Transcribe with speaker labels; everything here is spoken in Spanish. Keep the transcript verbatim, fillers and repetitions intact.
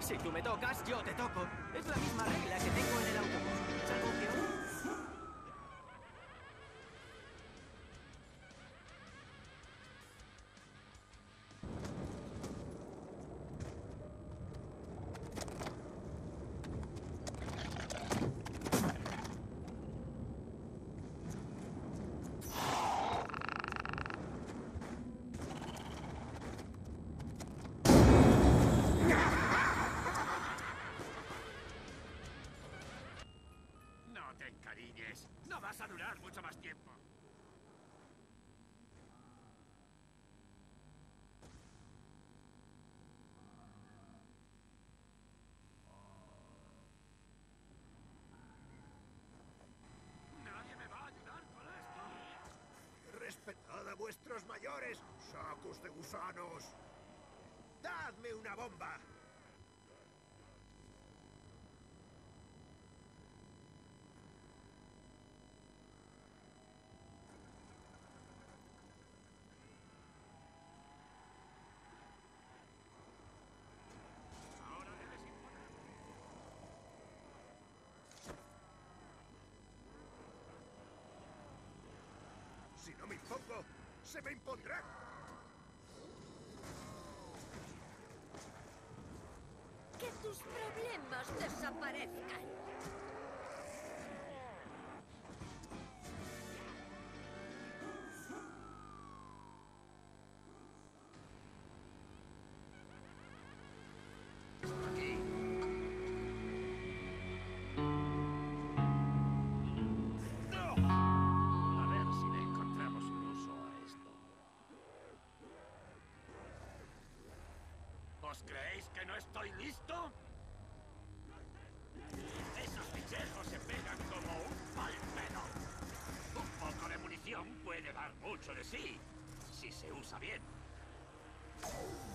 Speaker 1: Si tú me tocas, yo te toco. Es la misma regla que tengo en el autobús. ¿Salvo que hoy?
Speaker 2: No te encariñes. No vas a durar mucho más tiempo. Nadie me va a ayudar con esto.
Speaker 3: ¡Respetad a vuestros mayores, sacos de gusanos! ¡Dadme una bomba!
Speaker 2: Ahora debes imponer.
Speaker 3: Si no me impongo, se me impondrá.
Speaker 4: Que tus problemas desaparezcan.
Speaker 2: Aquí. A ver si le encontramos un uso a esto. ¿Os creéis que no estoy listo? Esos fichejos se pegan como un palmero. Un poco de munición puede dar mucho de sí, si se usa bien.